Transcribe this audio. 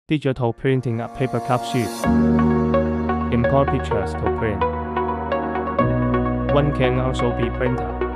digital printing a paper cup sheet, import pictures to print. One can also be printer.